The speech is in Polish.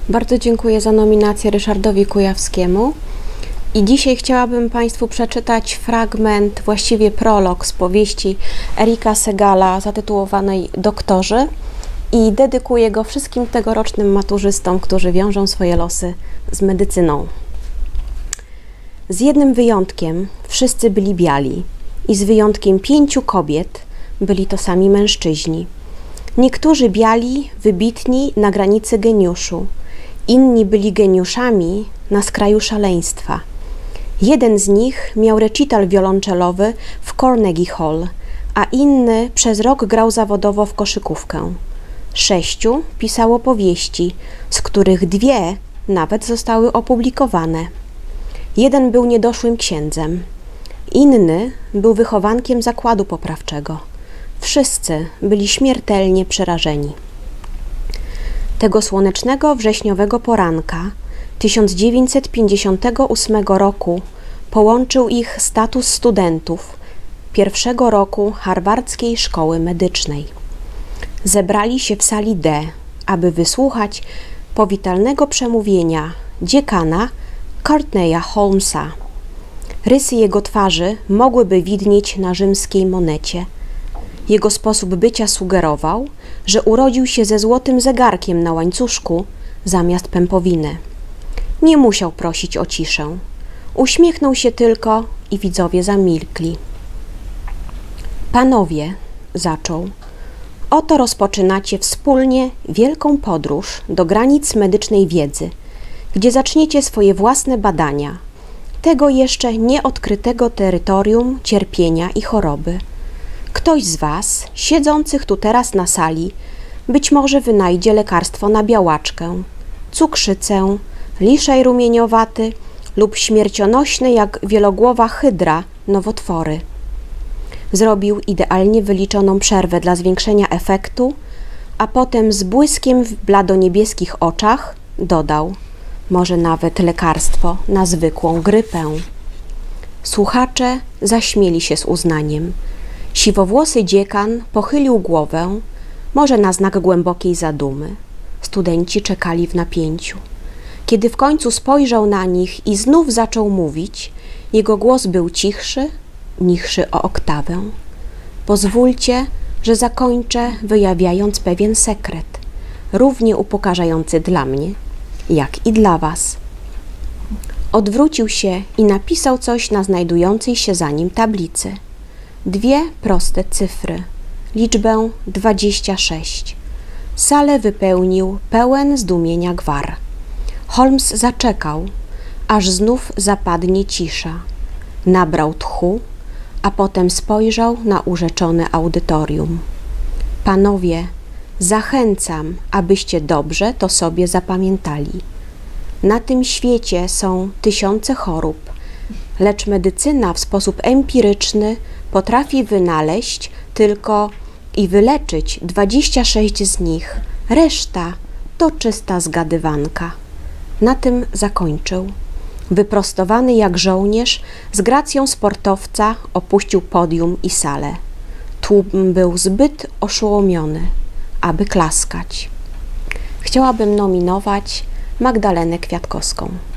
Bardzo dziękuję za nominację Ryszardowi Kujawskiemu. I dzisiaj chciałabym Państwu przeczytać fragment, właściwie prolog z powieści Erika Segala zatytułowanej Doktorzy i dedykuję go wszystkim tegorocznym maturzystom, którzy wiążą swoje losy z medycyną. Z jednym wyjątkiem wszyscy byli biali i z wyjątkiem 5 kobiet byli to sami mężczyźni. Niektórzy biali, wybitni na granicy geniuszu, inni byli geniuszami na skraju szaleństwa. Jeden z nich miał recital wiolonczelowy w Carnegie Hall, a inny przez rok grał zawodowo w koszykówkę. 6 pisało powieści, z których 2 nawet zostały opublikowane. Jeden był niedoszłym księdzem, inny był wychowankiem zakładu poprawczego. Wszyscy byli śmiertelnie przerażeni. Tego słonecznego wrześniowego poranka 1958 roku połączył ich status studentów pierwszego roku Harvardzkiej Szkoły Medycznej. Zebrali się w sali D, aby wysłuchać powitalnego przemówienia dziekana Courtneya Holmesa. Rysy jego twarzy mogłyby widnieć na rzymskiej monecie. Jego sposób bycia sugerował, że urodził się ze złotym zegarkiem na łańcuszku zamiast pępowiny. Nie musiał prosić o ciszę. Uśmiechnął się tylko i widzowie zamilkli. Panowie, zaczął, oto rozpoczynacie wspólnie wielką podróż do granic medycznej wiedzy, gdzie zaczniecie swoje własne badania, tego jeszcze nieodkrytego terytorium cierpienia i choroby. Ktoś z was, siedzących tu teraz na sali, być może wynajdzie lekarstwo na białaczkę, cukrzycę, liszaj rumieniowaty lub śmiercionośne jak wielogłowa hydra nowotwory. Zrobił idealnie wyliczoną przerwę dla zwiększenia efektu, a potem z błyskiem w bladoniebieskich oczach dodał, może nawet lekarstwo na zwykłą grypę. Słuchacze zaśmieli się z uznaniem. Siwowłosy dziekan pochylił głowę, może na znak głębokiej zadumy. Studenci czekali w napięciu. Kiedy w końcu spojrzał na nich i znów zaczął mówić, jego głos był niższy o oktawę. Pozwólcie, że zakończę, wyjawiając pewien sekret, równie upokarzający dla mnie, jak i dla was. Odwrócił się i napisał coś na znajdującej się za nim tablicy. 2 proste cyfry, liczbę 26. Salę wypełnił pełen zdumienia gwar. Holmes zaczekał, aż znów zapadnie cisza. Nabrał tchu, a potem spojrzał na urzeczone audytorium. Panowie, zachęcam, abyście dobrze to sobie zapamiętali. Na tym świecie są tysiące chorób, lecz medycyna w sposób empiryczny potrafi wynaleźć tylko i wyleczyć 26 z nich. Reszta to czysta zgadywanka. Na tym zakończył. Wyprostowany jak żołnierz, z gracją sportowca opuścił podium i salę. Tłum był zbyt oszołomiony, aby klaskać. Chciałabym nominować Magdalenę Kwiatkowską.